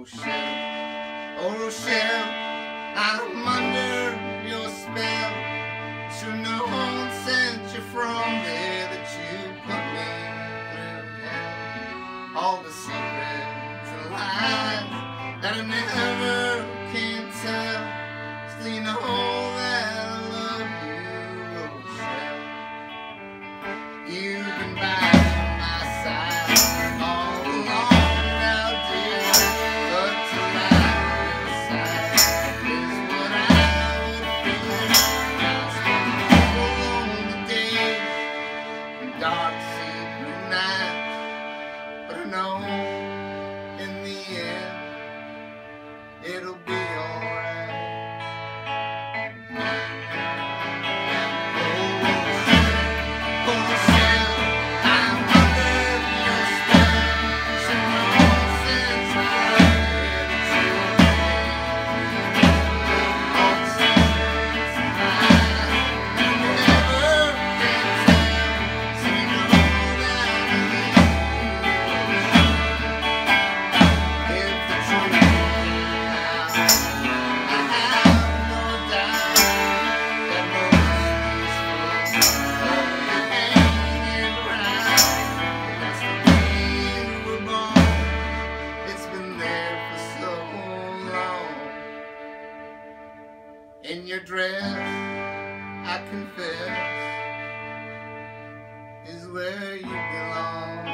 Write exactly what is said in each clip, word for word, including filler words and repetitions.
Rochelle, oh Rochelle, I'm under your spell. Should no one sent you from there that you put me through hell. All the secrets and lies that I never can tell. Still you know that I love you, Rochelle. You've been by my side all along now, dear, but tonight your side is what I would feel. Now spend all lonely days and dark secret nights, but I know in the end it'll be alright. In your dress, I confess, is where you belong.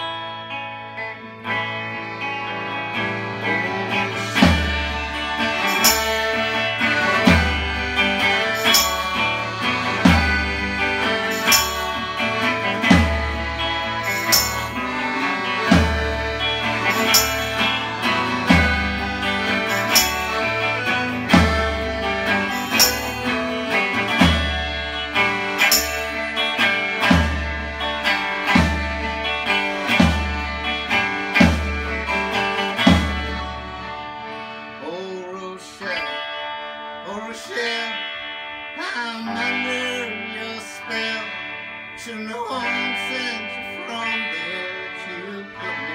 Oh Rochelle, I'm under your spell. Should no one sent you from there that you put me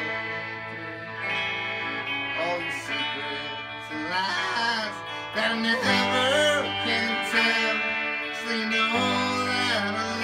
through all your secrets and lies that I never can tell. So you know that I